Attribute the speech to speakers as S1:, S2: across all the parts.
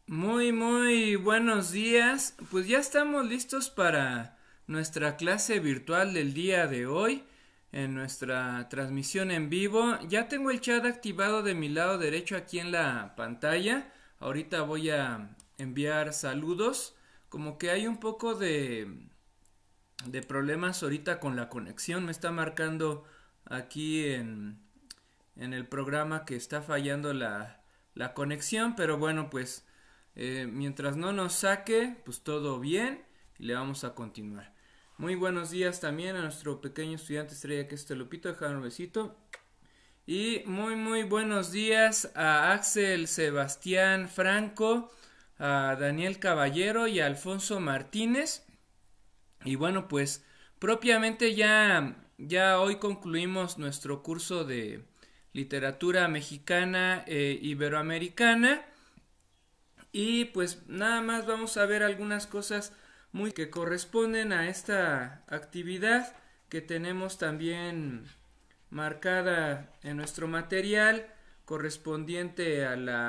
S1: Muy buenos días. Pues ya estamos listos para nuestra clase virtual del día de hoy, en nuestra transmisión en vivo. Ya tengo el chat activado de mi lado derecho aquí en la pantalla. Ahorita voy a enviar saludos. Como que hay un poco de problemas ahorita con la conexión. Me está marcando aquí en el programa que está fallando la conexión, pero bueno, pues mientras no nos saque, pues todo bien y le vamos a continuar. Muy buenos días también a nuestro pequeño estudiante estrella que es Lupito, dejar un besito. Y muy buenos días a Axel Sebastián Franco, a Daniel Caballero y a Alfonso Martínez. Y bueno, pues propiamente ya hoy concluimos nuestro curso de literatura mexicana iberoamericana. Y pues nada más vamos a ver algunas cosas muy que corresponden a esta actividad que tenemos también marcada en nuestro material correspondiente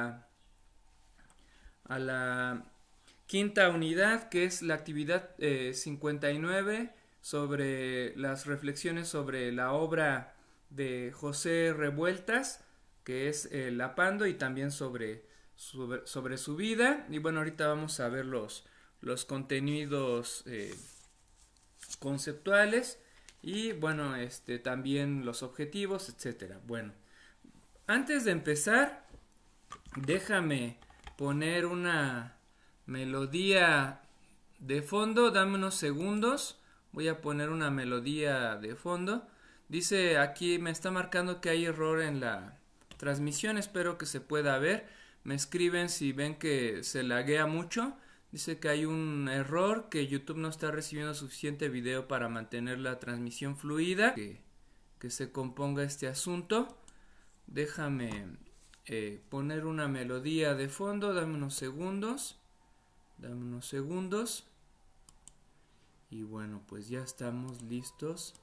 S1: a la quinta unidad, que es la actividad 59 sobre las reflexiones sobre la obra de José Revueltas, que es Lapando, y también sobre su vida. Y bueno, ahorita vamos a ver los contenidos conceptuales y bueno, también los objetivos, etcétera. Bueno, antes de empezar, déjame poner una melodía de fondo. Dame unos segundos. Voy a poner una melodía de fondo. Dice aquí, me está marcando que hay error en la transmisión. Espero que se pueda ver. Me escriben si ven que se laguea mucho. Dice que hay un error, que YouTube no está recibiendo suficiente video para mantener la transmisión fluida. Que se componga este asunto. Déjame poner una melodía de fondo. Dame unos segundos. Dame unos segundos. Y bueno, pues ya estamos listos.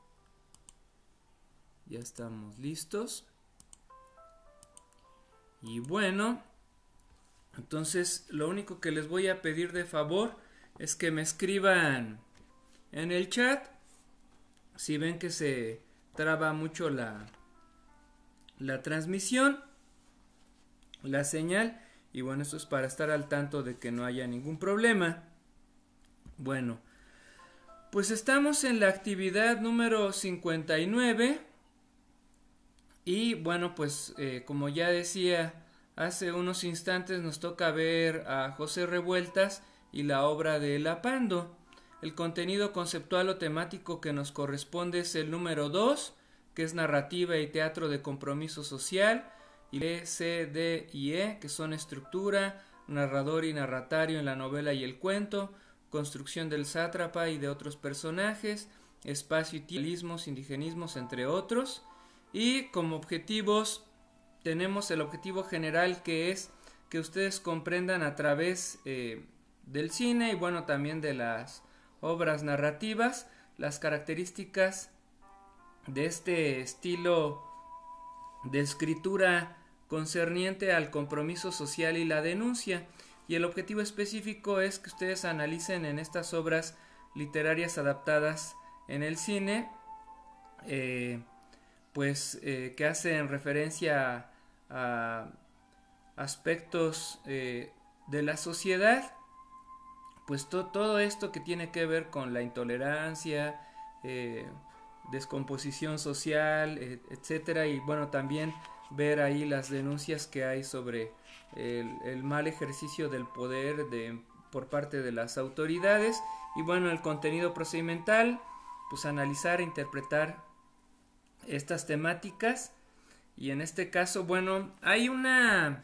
S1: Ya estamos listos. Y bueno, entonces lo único que les voy a pedir de favor es que me escriban en el chat si ven que se traba mucho la transmisión, la señal. Y bueno, esto es para estar al tanto de que no haya ningún problema. Bueno, pues estamos en la actividad número 59. Y bueno, pues como ya decía hace unos instantes, nos toca ver a José Revueltas y la obra de Lapando. El contenido conceptual o temático que nos corresponde es el número 2, que es narrativa y teatro de compromiso social, y B, C, D y E, que son estructura, narrador y narratario en la novela y el cuento, construcción del sátrapa y de otros personajes, espacio y tiempo, indigenismos, entre otros. Y como objetivos tenemos el objetivo general, que es que ustedes comprendan a través del cine y bueno, también de las obras narrativas, las características de este estilo de escritura concerniente al compromiso social y la denuncia. Y el objetivo específico es que ustedes analicen en estas obras literarias adaptadas en el cine que hacen referencia a aspectos de la sociedad, pues todo esto que tiene que ver con la intolerancia, descomposición social, etcétera. Y bueno, también ver ahí las denuncias que hay sobre el mal ejercicio del poder por parte de las autoridades. Y bueno, el contenido procedimental, pues analizar e interpretar estas temáticas. Y en este caso, bueno, hay una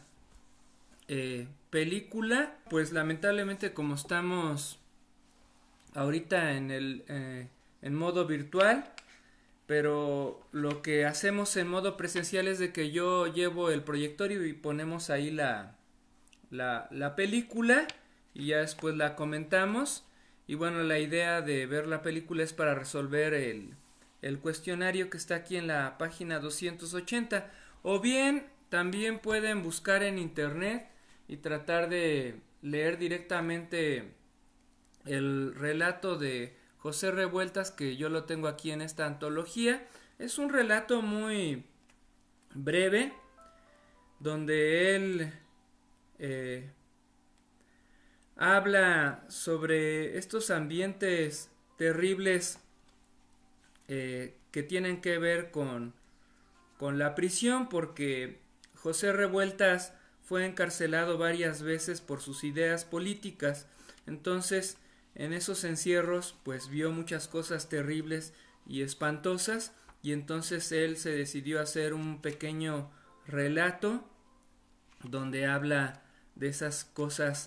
S1: película, pues lamentablemente como estamos ahorita en modo virtual, pero lo que hacemos en modo presencial es de que yo llevo el proyector y ponemos ahí la película y ya después la comentamos. Y bueno, la idea de ver la película es para resolver el cuestionario que está aquí en la página 280, o bien también pueden buscar en internet y tratar de leer directamente el relato de José Revueltas, que yo lo tengo aquí en esta antología. Es un relato muy breve, donde él habla sobre estos ambientes terribles que tienen que ver con la prisión, porque José Revueltas fue encarcelado varias veces por sus ideas políticas. Entonces, en esos encierros, pues vio muchas cosas terribles y espantosas, y entonces él se decidió a hacer un pequeño relato donde habla de esas cosas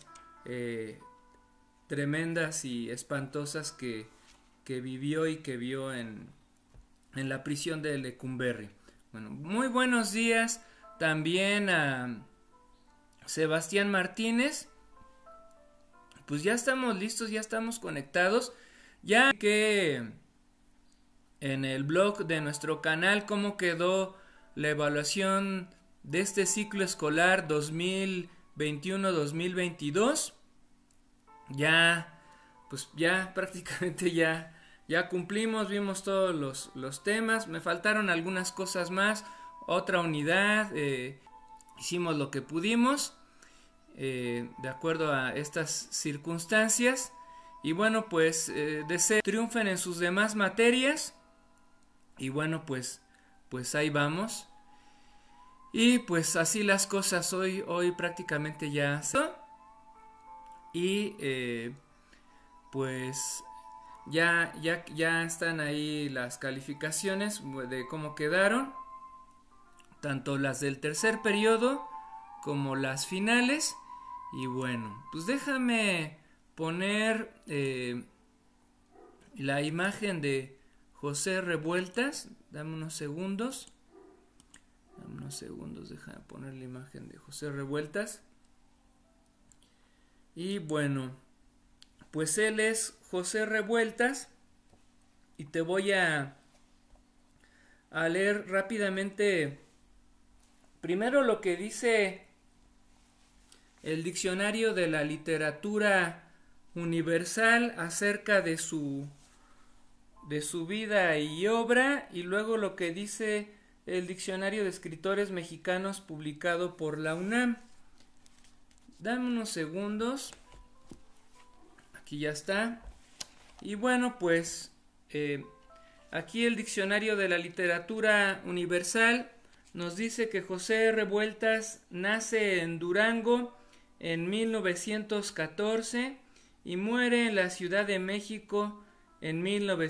S1: tremendas y espantosas que vivió y que vio en la prisión de Lecumberri. Bueno, muy buenos días también a Sebastián Martínez. Pues ya estamos listos, ya estamos conectados. Ya que en el blog de nuestro canal cómo quedó la evaluación de este ciclo escolar 2021-2022. Ya, pues ya prácticamente ya cumplimos, vimos todos los temas. Me faltaron algunas cosas más, otra unidad, hicimos lo que pudimos de acuerdo a estas circunstancias. Y bueno, pues deseo triunfen en sus demás materias. Y bueno, pues ahí vamos. Y pues así las cosas, hoy prácticamente ya y pues ya están ahí las calificaciones de cómo quedaron, tanto las del tercer periodo como las finales. Y bueno, pues déjame poner la imagen de José Revueltas. Dame unos segundos, déjame poner la imagen de José Revueltas. Y bueno, pues él es José Revueltas, y te voy a leer rápidamente primero lo que dice el Diccionario de la Literatura Universal acerca de su vida y obra, y luego lo que dice el Diccionario de Escritores Mexicanos publicado por la UNAM. Dame unos segundos. Aquí ya está. Y bueno, pues aquí el Diccionario de la Literatura Universal nos dice que José Revueltas nace en Durango en 1914 y muere en la Ciudad de México en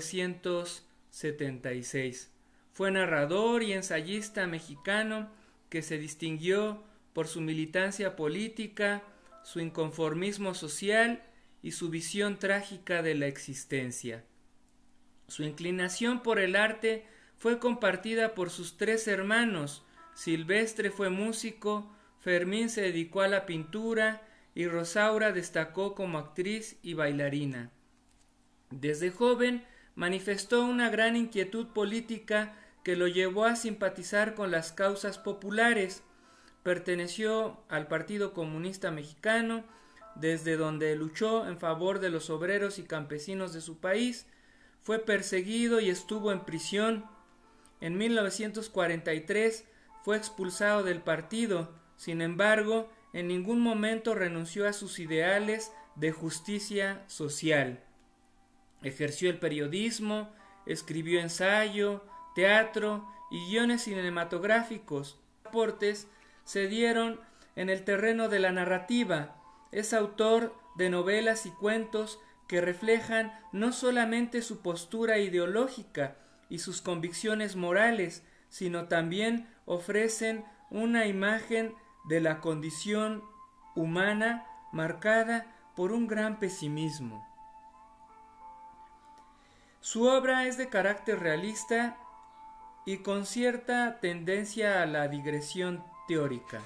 S1: 1976. Fue narrador y ensayista mexicano que se distinguió por su militancia política, su inconformismo social y su visión trágica de la existencia. Su inclinación por el arte fue compartida por sus tres hermanos. Silvestre fue músico, Fermín se dedicó a la pintura y Rosaura destacó como actriz y bailarina. Desde joven manifestó una gran inquietud política que lo llevó a simpatizar con las causas populares. Perteneció al Partido Comunista Mexicano, desde donde luchó en favor de los obreros y campesinos de su país. Fue perseguido y estuvo en prisión. En 1943 fue expulsado del partido. Sin embargo, en ningún momento renunció a sus ideales de justicia social. Ejerció el periodismo, escribió ensayo, teatro y guiones cinematográficos. Sus aportes se dieron en el terreno de la narrativa. Es autor de novelas y cuentos que reflejan no solamente su postura ideológica y sus convicciones morales, sino también ofrecen una imagen de la condición humana marcada por un gran pesimismo. Su obra es de carácter realista y con cierta tendencia a la digresión teórica.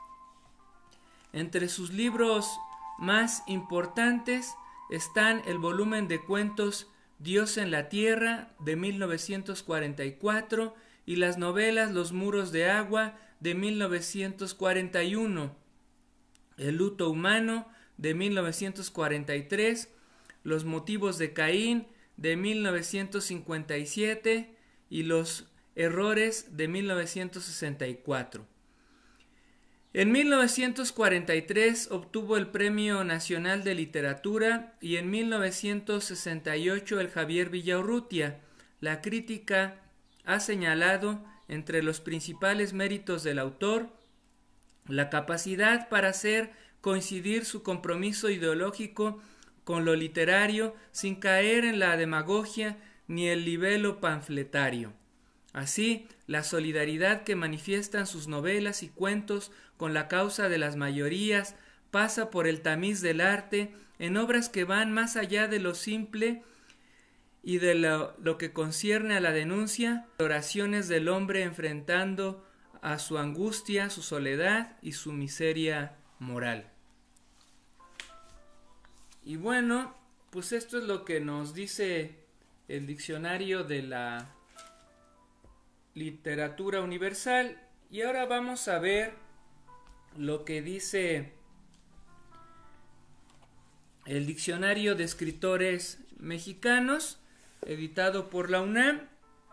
S1: Entre sus libros más importantes están el volumen de cuentos Dios en la Tierra de 1944 y las novelas Los Muros de Agua de 1941. El luto humano, de 1943, Los motivos de Caín, de 1957, y Los errores, de 1964. En 1943 obtuvo el Premio Nacional de Literatura y en 1968 el Javier Villaurrutia. La crítica ha señalado entre los principales méritos del autor la capacidad para hacer coincidir su compromiso ideológico con lo literario sin caer en la demagogia ni el libelo panfletario. Así, la solidaridad que manifiestan sus novelas y cuentos con la causa de las mayorías pasa por el tamiz del arte en obras que van más allá de lo simple y de lo que concierne a la denuncia, oraciones del hombre enfrentando a su angustia, su soledad y su miseria moral. Y bueno, pues esto es lo que nos dice el diccionario de la literatura universal. Y ahora vamos a ver lo que dice el diccionario de escritores mexicanos, editado por la UNAM.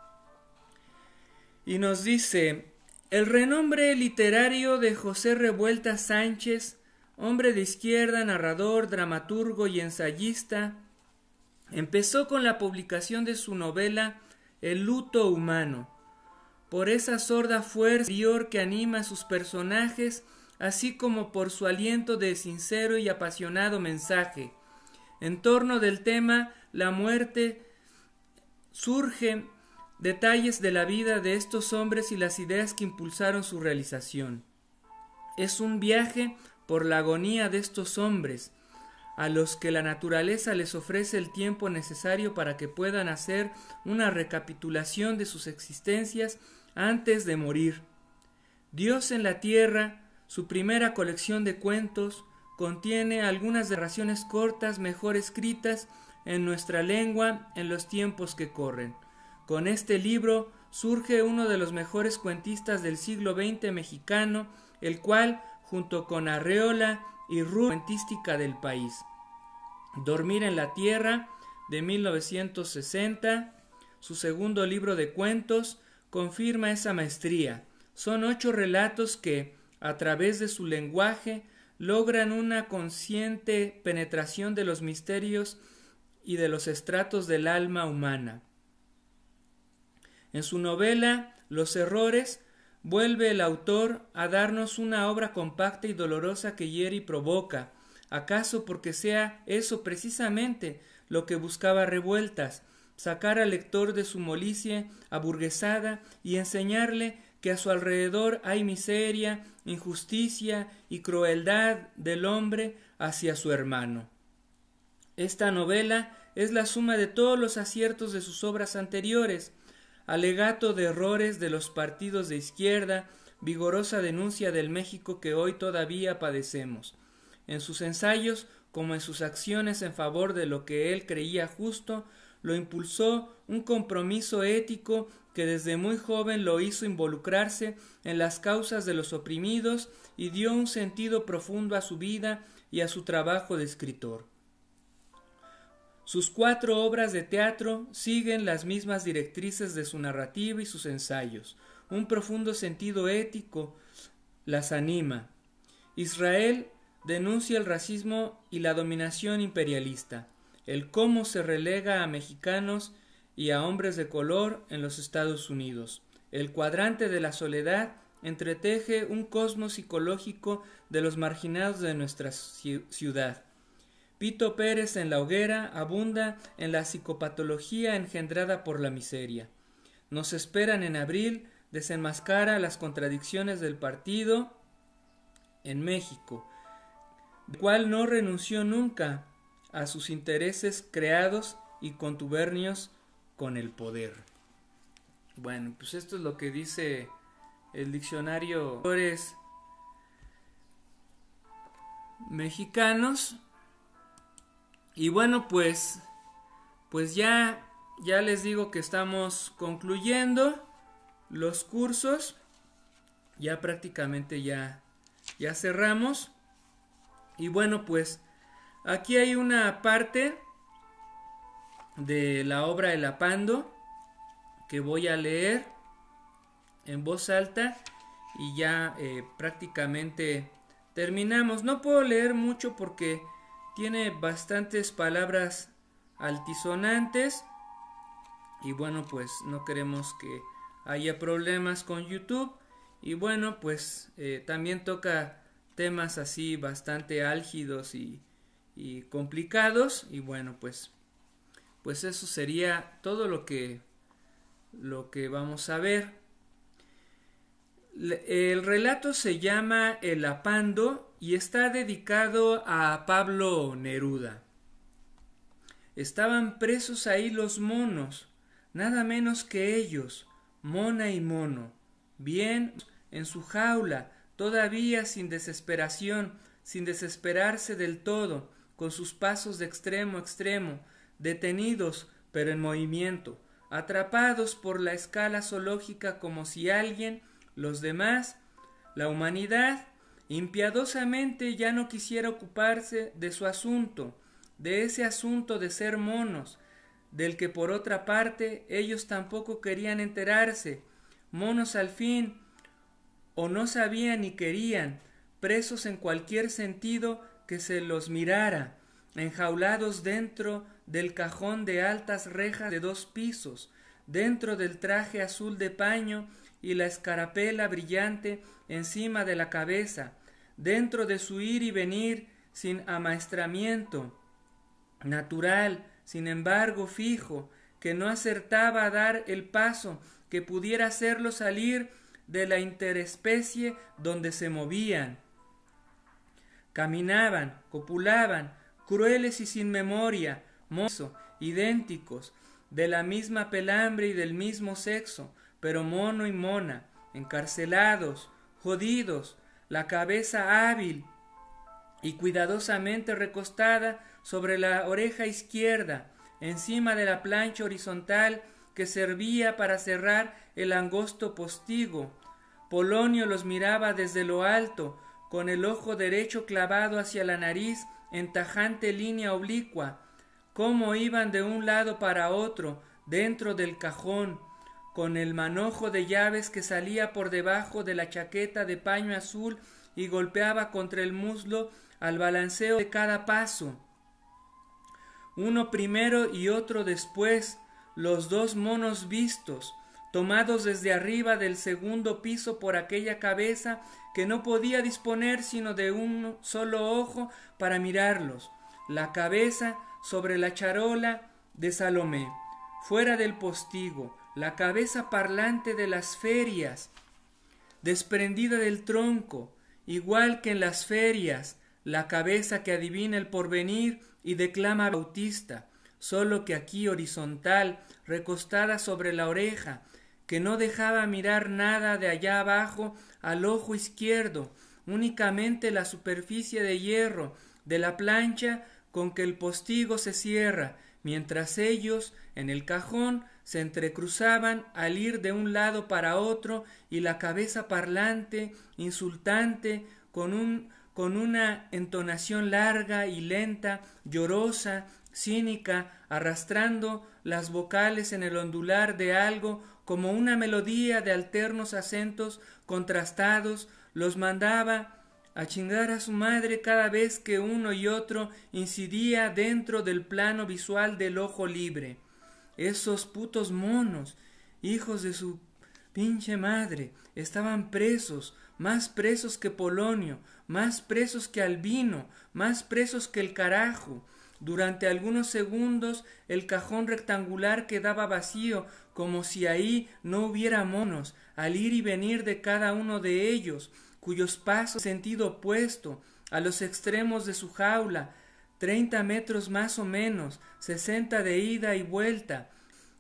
S1: Y nos dice: el renombre literario de José Revuelta Sánchez, hombre de izquierda, narrador, dramaturgo y ensayista, empezó con la publicación de su novela El luto humano, por esa sorda fuerza interior que anima a sus personajes, así como por su aliento de sincero y apasionado mensaje. En torno del tema la muerte surgen detalles de la vida de estos hombres y las ideas que impulsaron su realización. Es un viaje por la agonía de estos hombres, a los que la naturaleza les ofrece el tiempo necesario para que puedan hacer una recapitulación de sus existencias antes de morir. Dios en la tierra, su primera colección de cuentos, contiene algunas narraciones cortas mejor escritas en nuestra lengua en los tiempos que corren. Con este libro surge uno de los mejores cuentistas del siglo XX mexicano, el cual, junto con Arreola y Rubio, cuentística del país. Dormir en la tierra, de 1960, su segundo libro de cuentos, confirma esa maestría. Son 8 relatos que, a través de su lenguaje, logran una consciente penetración de los misterios y de los estratos del alma humana. En su novela Los errores, vuelve el autor a darnos una obra compacta y dolorosa que hiere y provoca, acaso porque sea eso precisamente lo que buscaba Revueltas, sacar al lector de su molicie aburguesada y enseñarle que a su alrededor hay miseria, injusticia y crueldad del hombre hacia su hermano. Esta novela es la suma de todos los aciertos de sus obras anteriores, alegato de errores de los partidos de izquierda, vigorosa denuncia del México que hoy todavía padecemos. En sus ensayos, como en sus acciones en favor de lo que él creía justo, lo impulsó un compromiso ético que desde muy joven lo hizo involucrarse en las causas de los oprimidos y dio un sentido profundo a su vida y a su trabajo de escritor. Sus 4 obras de teatro siguen las mismas directrices de su narrativa y sus ensayos. Un profundo sentido ético las anima. Israel denuncia el racismo y la dominación imperialista, el cómo se relega a mexicanos y a hombres de color en los Estados Unidos. El cuadrante de la soledad entreteje un cosmos psicológico de los marginados de nuestra ciudad. Pito Pérez en La hoguera abunda en la psicopatología engendrada por la miseria. Nos esperan en abril desenmascara las contradicciones del partido en México, el cual no renunció nunca a sus intereses creados y contubernios con el poder. Bueno, pues esto es lo que dice el diccionario de autores mexicanos. Y bueno, pues ya les digo que estamos concluyendo los cursos. Ya prácticamente ya cerramos. Y bueno, pues aquí hay una parte de la obra El Apando que voy a leer en voz alta y ya prácticamente terminamos. No puedo leer mucho porque tiene bastantes palabras altisonantes y bueno, pues no queremos que haya problemas con YouTube. Y bueno, pues también toca temas así bastante álgidos y complicados. Y bueno, pues eso sería todo lo que vamos a ver. El relato se llama El Apando y está dedicado a Pablo Neruda. Estaban presos ahí los monos, nada menos que ellos, mona y mono, bien en su jaula, todavía sin desesperación, sin desesperarse del todo, con sus pasos de extremo a extremo, detenidos pero en movimiento, atrapados por la escala zoológica como si alguien, los demás, la humanidad, impiadosamente ya no quisiera ocuparse de su asunto, de ese asunto de ser monos, del que por otra parte ellos tampoco querían enterarse, monos al fin, o no sabían ni querían, presos en cualquier sentido que se los mirara, enjaulados dentro del cajón de altas rejas de 2 pisos, dentro del traje azul de paño y la escarapela brillante encima de la cabeza, dentro de su ir y venir sin amaestramiento, natural, sin embargo fijo, que no acertaba a dar el paso que pudiera hacerlo salir de la interespecie donde se movían. Caminaban, copulaban, crueles y sin memoria, idénticos, de la misma pelambre y del mismo sexo, pero mono y mona, encarcelados, jodidos, la cabeza hábil y cuidadosamente recostada sobre la oreja izquierda, encima de la plancha horizontal que servía para cerrar el angosto postigo. Polonio los miraba desde lo alto, con el ojo derecho clavado hacia la nariz en tajante línea oblicua, cómo iban de un lado para otro, dentro del cajón, con el manojo de llaves que salía por debajo de la chaqueta de paño azul y golpeaba contra el muslo al balanceo de cada paso. Uno primero y otro después, los 2 monos vistos, tomados desde arriba del segundo piso por aquella cabeza que no podía disponer sino de un solo ojo para mirarlos, la cabeza sobre la charola de Salomé, fuera del postigo, la cabeza parlante de las ferias, desprendida del tronco, igual que en las ferias, la cabeza que adivina el porvenir y declama bautista, solo que aquí horizontal, recostada sobre la oreja, que no dejaba mirar nada de allá abajo al ojo izquierdo, únicamente la superficie de hierro de la plancha con que el postigo se cierra, mientras ellos, en el cajón, se entrecruzaban al ir de un lado para otro y la cabeza parlante, insultante, con una entonación larga y lenta, llorosa, cínica, arrastrando las vocales en el ondular de algo como una melodía de alternos acentos contrastados, los mandaba a chingar a su madre cada vez que uno y otro incidía dentro del plano visual del ojo libre. Esos putos monos, hijos de su pinche madre, estaban presos, más presos que Polonio, más presos que Albino, más presos que el carajo. Durante algunos segundos el cajón rectangular quedaba vacío, como si ahí no hubiera monos, al ir y venir de cada uno de ellos, cuyos pasos en sentido opuesto a los extremos de su jaula, 30 metros más o menos, 60 de ida y vuelta,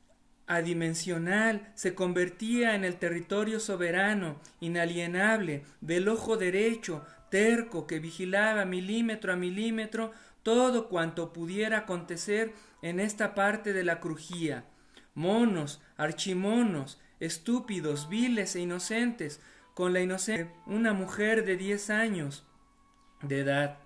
S1: adimensional, se convertía en el territorio soberano, inalienable, del ojo derecho, terco, que vigilaba milímetro a milímetro todo cuanto pudiera acontecer en esta parte de la crujía. Monos, archimonos, estúpidos, viles e inocentes, con la inocencia de una mujer de 10 años de edad,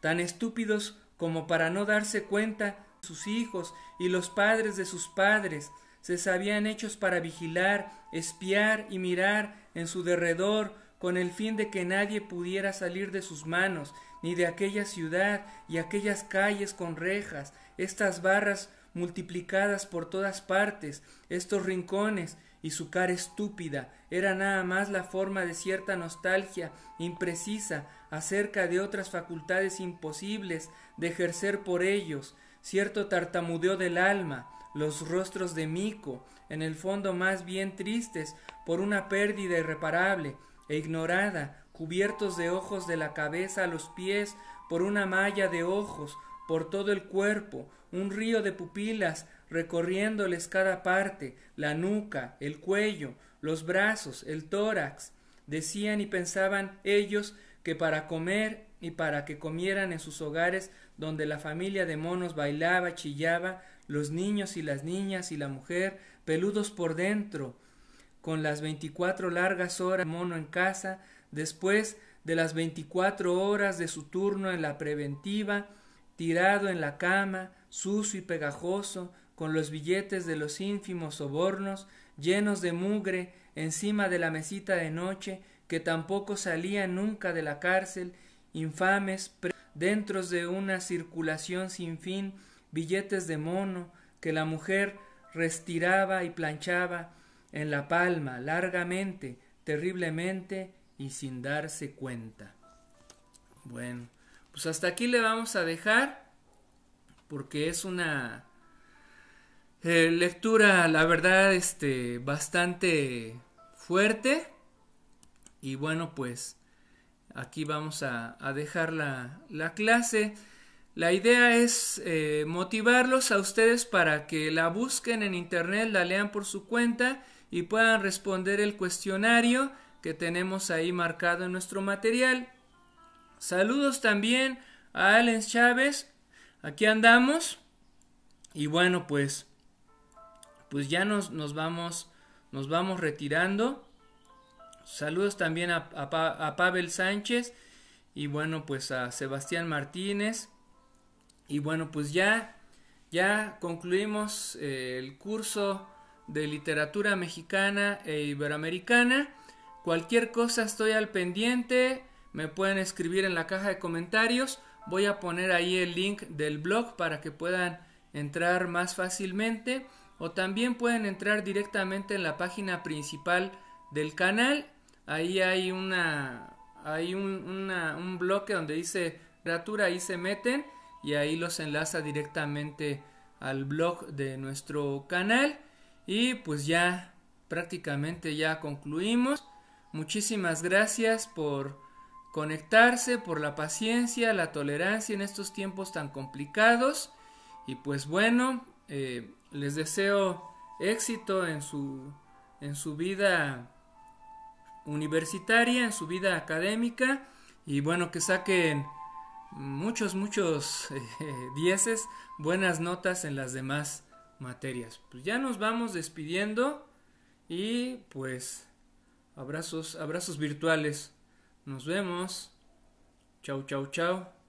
S1: tan estúpidos como para no darse cuenta sus hijos y los padres de sus padres se sabían hechos para vigilar, espiar y mirar en su derredor con el fin de que nadie pudiera salir de sus manos, ni de aquella ciudad y aquellas calles con rejas, estas barras multiplicadas por todas partes, estos rincones, y su cara estúpida era nada más la forma de cierta nostalgia imprecisa acerca de otras facultades imposibles de ejercer por ellos, cierto tartamudeo del alma, los rostros de Mico, en el fondo más bien tristes por una pérdida irreparable e ignorada, cubiertos de ojos de la cabeza a los pies por una malla de ojos, por todo el cuerpo, un río de pupilas recorriéndoles cada parte, la nuca, el cuello, los brazos, el tórax. Decían y pensaban ellos que para comer y para que comieran en sus hogares donde la familia de monos bailaba, chillaba, los niños y las niñas y la mujer, peludos por dentro, con las 24 largas horas de mono en casa, después de las 24 horas de su turno en la preventiva, tirado en la cama, sucio y pegajoso, con los billetes de los ínfimos sobornos, llenos de mugre, encima de la mesita de noche, que tampoco salían nunca de la cárcel, infames, dentro de una circulación sin fin, billetes de mono, que la mujer restiraba y planchaba en la palma, largamente, terriblemente y sin darse cuenta. Bueno, pues hasta aquí le vamos a dejar, porque es una lectura, la verdad, bastante fuerte. Y bueno, pues aquí vamos a dejar la clase. La idea es motivarlos a ustedes para que la busquen en internet, la lean por su cuenta y puedan responder el cuestionario que tenemos ahí marcado en nuestro material. Saludos también a Allen Chávez, aquí andamos. Y bueno, pues ya nos vamos retirando. Saludos también a Pavel Sánchez y bueno, pues a Sebastián Martínez. Y bueno, pues ya concluimos el curso de literatura mexicana e iberoamericana. Cualquier cosa estoy al pendiente, me pueden escribir en la caja de comentarios. Voy a poner ahí el link del blog para que puedan entrar más fácilmente, o también pueden entrar directamente en la página principal del canal. Ahí hay un bloque donde dice literatura, ahí se meten y ahí los enlaza directamente al blog de nuestro canal. Y pues ya prácticamente ya concluimos. Muchísimas gracias por conectarse, por la paciencia, la tolerancia en estos tiempos tan complicados. Y pues bueno, les deseo éxito en su vida universitaria, en su vida académica, y bueno, que saquen muchos dieces, buenas notas en las demás materias. Pues ya nos vamos despidiendo y pues abrazos virtuales. Nos vemos. Chau.